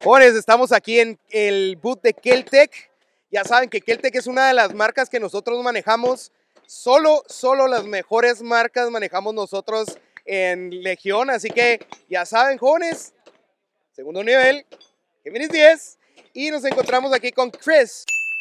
Jóvenes, estamos aquí en el booth de Keltec. Ya saben que Keltec es una de las marcas que nosotros manejamos. Solo las mejores marcas manejamos nosotros en Legión. Así que ya saben, jóvenes, segundo nivel, Géminis 10. Y nos encontramos aquí con Chris,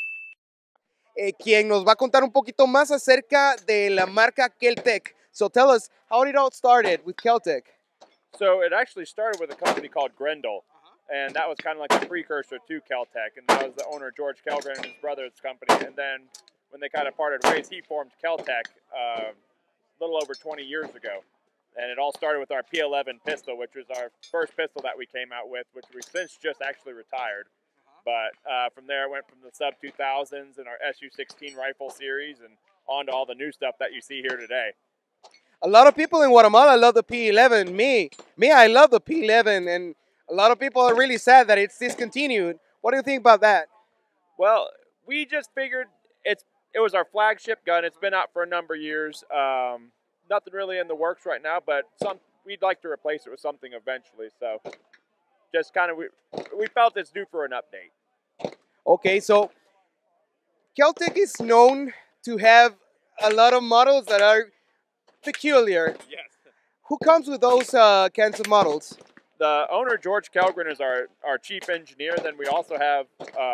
quien nos va a contar un poquito más acerca de la marca Keltec. So tell us, how did it all started with Keltec? So it actually started with a company called Grendel, and that was kind of like the precursor to Keltec. And that was the owner, George Kellgren, and his brother's company. And then when they kind of parted ways, he formed Keltec a little over 20 years ago. And it all started with our P11 pistol, which was our first pistol that we came out with, which we since just actually retired. But from there, it went from the sub 2000s and our SU-16 rifle series and on to all the new stuff that you see here today. A lot of people in Guatemala love the P11. Me, I love the P11, and a lot of people are really sad that it's discontinued. What do you think about that? Well, we just figured it was our flagship gun. It's been out for a number of years. Nothing really in the works right now, but we'd like to replace it with something eventually. So just kind of we felt it's due for an update. Okay, so Keltec is known to have a lot of models that are peculiar. Yes. Who comes with those kinds of models? The owner, George Kellgren, is our chief engineer. Then we also have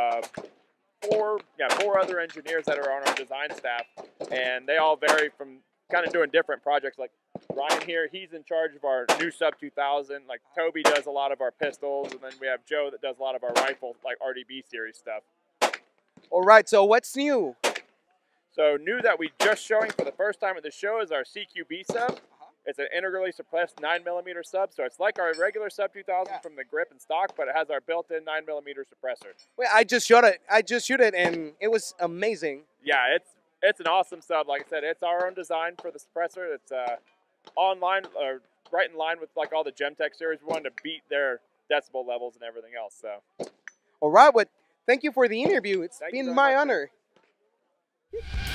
four other engineers that are on our design staff, and they all vary from kind of doing different projects. Like Ryan here, he's in charge of our new sub 2000. Like Toby does a lot of our pistols, and then we have Joe that does a lot of our rifle, like RDB series stuff. All right, so what's new? So new that we just showing for the first time at the show is our CQB sub. It's an integrally suppressed 9mm sub, so it's like our regular sub 2000 from the grip and stock, but it has our built-in 9mm suppressor. Well, I just shot it, and it was amazing. Yeah, it's an awesome sub. Like I said, it's our own design for the suppressor. It's online, or right in line with like all the Gemtech series. We wanted to beat their decibel levels and everything else. So, all right, but thank you for the interview. It's been my honor. Man.